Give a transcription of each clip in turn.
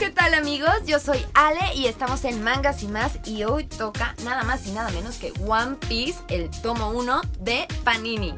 ¿qué tal amigos? Yo soy Ale y estamos en Mangas y Más y hoy toca nada más y nada menos que One Piece, el tomo 1 de Panini.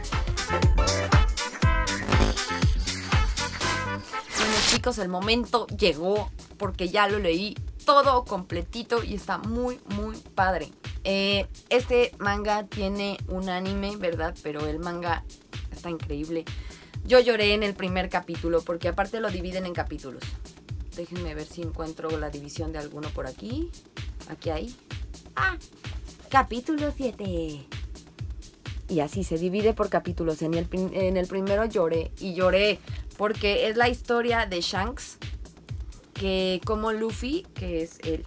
Bueno chicos, el momento llegó porque ya lo leí todo completito y está muy padre. Este manga tiene un anime, ¿verdad? Pero el manga está increíble. Yo lloré en el primer capítulo porque aparte lo dividen en capítulos. Déjenme ver si encuentro la división de alguno por aquí. Aquí hay. Capítulo 7. Y así se divide por capítulos. En el primero lloré y lloré porque es la historia de Shanks, que como Luffy, que es él,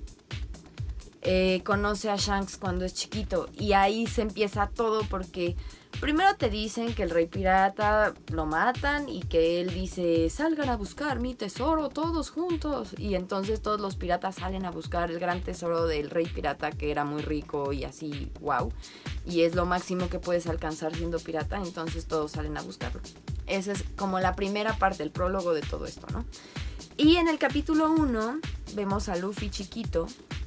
conoce a Shanks cuando es chiquito. Y ahí se empieza todo porque primero te dicen que el rey pirata lo matan y que él dice, salgan a buscar mi tesoro todos juntos. Y entonces todos los piratas salen a buscar el gran tesoro del rey pirata, que era muy rico y así, wow. Y es lo máximo que puedes alcanzar siendo pirata, entonces todos salen a buscarlo. Esa es como la primera parte, el prólogo de todo esto, ¿no? Y en el capítulo 1 vemos a Luffy chiquito.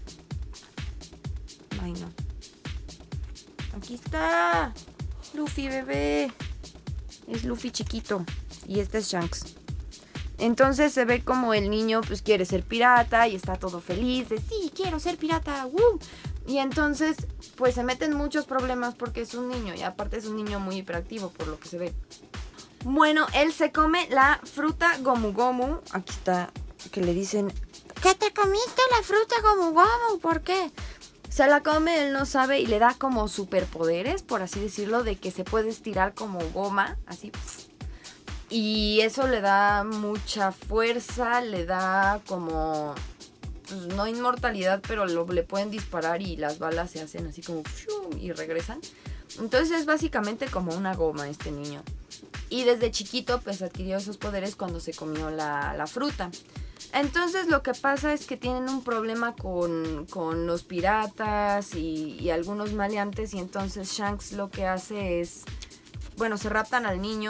Ay, no. Aquí está. Luffy bebé. Es Luffy chiquito. Y este es Shanks. Entonces se ve como el niño pues quiere ser pirata y está todo feliz de sí, quiero ser pirata. ¡Woo! Y entonces pues se meten muchos problemas porque es un niño. Y aparte es un niño muy hiperactivo por lo que se ve. Bueno, él se come la fruta Gomu Gomu. Aquí está, que le dicen, ¿qué te comiste la fruta Gomu Gomu? ¿Por qué? Se la come, él no sabe y le da como superpoderes, por así decirlo, de que se puede estirar como goma, así. Y eso le da mucha fuerza, le da como, pues no inmortalidad, pero le pueden disparar y las balas se hacen así como y regresan. Entonces es básicamente como una goma este niño. Y desde chiquito pues adquirió esos poderes cuando se comió la fruta. Entonces lo que pasa es que tienen un problema con los piratas y algunos maleantes. Y entonces Shanks lo que hace es, bueno, se raptan al niño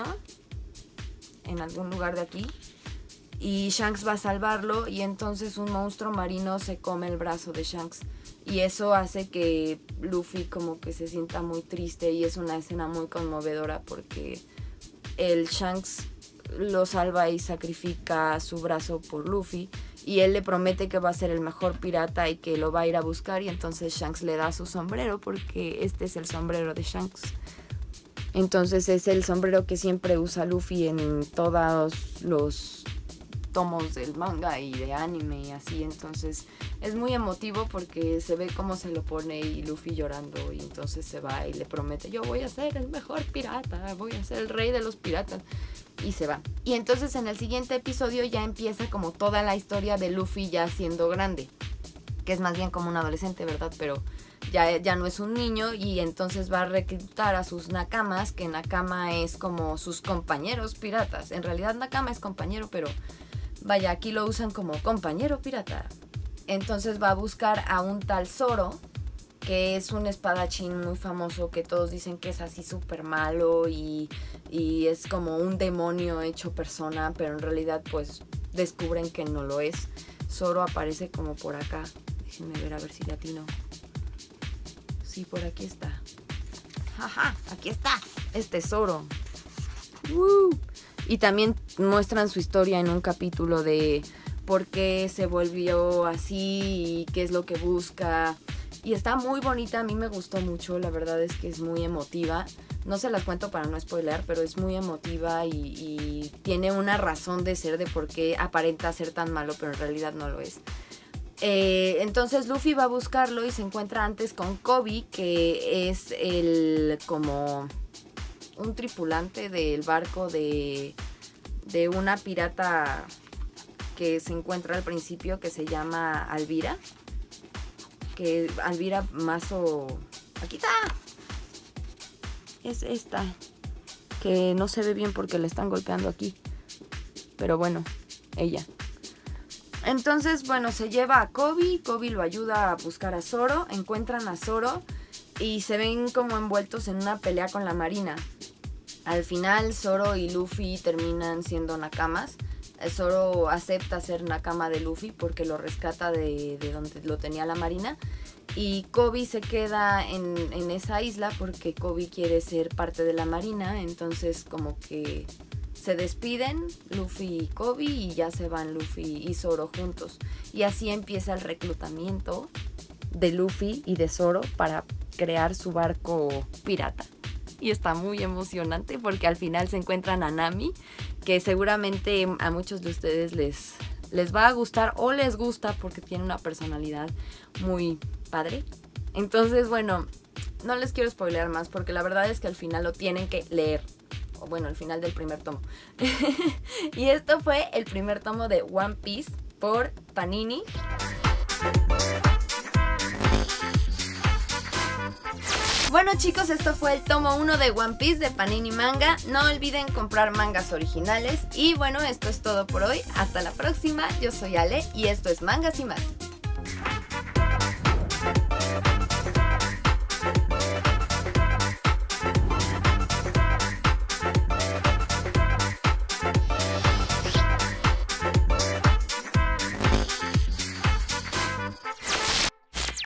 en algún lugar de aquí. Y Shanks va a salvarlo y entonces un monstruo marino se come el brazo de Shanks. Y eso hace que Luffy como que se sienta muy triste y es una escena muy conmovedora porque el Shanks lo salva y sacrifica su brazo por Luffy y él le promete que va a ser el mejor pirata y que lo va a ir a buscar y entonces Shanks le da su sombrero porque este es el sombrero de Shanks. Entonces es el sombrero que siempre usa Luffy en todos los tomos del manga y de anime y así, entonces es muy emotivo porque se ve cómo se lo pone y Luffy llorando y entonces se va y le promete, yo voy a ser el mejor pirata, voy a ser el rey de los piratas y se va. Y entonces en el siguiente episodio ya empieza como toda la historia de Luffy ya siendo grande, que es más bien como un adolescente, ¿verdad? Pero ya no es un niño y entonces va a reclutar a sus nakamas, que Nakama es como sus compañeros piratas. En realidad Nakama es compañero, pero vaya, aquí lo usan como compañero pirata. Entonces va a buscar a un tal Zoro, que es un espadachín muy famoso, que todos dicen que es así súper malo y es como un demonio hecho persona, pero en realidad pues descubren que no lo es. Zoro aparece como por acá. Déjenme ver a ver si le atino. Sí, por aquí está. Ajá, aquí está. Este Zoro. Y también muestran su historia en un capítulo de por qué se volvió así y qué es lo que busca. Y está muy bonita, a mí me gustó mucho, la verdad es que es muy emotiva. No se las cuento para no spoilear, pero es muy emotiva y tiene una razón de ser de por qué aparenta ser tan malo, pero en realidad no lo es. Entonces Luffy va a buscarlo y se encuentra antes con Kobe, que es el como un tripulante del barco de una pirata que se encuentra al principio, que se llama Alvira. Que Alvira Mazo, aquí está, es esta, que no se ve bien porque le están golpeando aquí, pero bueno, ella. Entonces, bueno, se lleva a Kobe lo ayuda a buscar a Zoro, encuentran a Zoro y se ven como envueltos en una pelea con la marina. al final Zoro y Luffy terminan siendo nakamas. Zoro acepta ser nakama de Luffy porque lo rescata de donde lo tenía la marina. Y Koby se queda en esa isla porque Koby quiere ser parte de la marina. Entonces como que se despiden Luffy y Koby y ya se van Luffy y Zoro juntos. Y así empieza el reclutamiento de Luffy y de Zoro para crear su barco pirata. Y está muy emocionante porque al final se encuentran a Nami, que seguramente a muchos de ustedes les va a gustar o les gusta porque tiene una personalidad muy padre. Entonces, bueno, no les quiero spoilear más porque la verdad es que al final lo tienen que leer. O bueno, al final del primer tomo. Y esto fue el primer tomo de One Piece por Panini. Bueno chicos, esto fue el tomo 1 de One Piece de Panini Manga. No olviden comprar mangas originales. Y bueno, esto es todo por hoy. Hasta la próxima. Yo soy Ale y esto es Mangas y Más.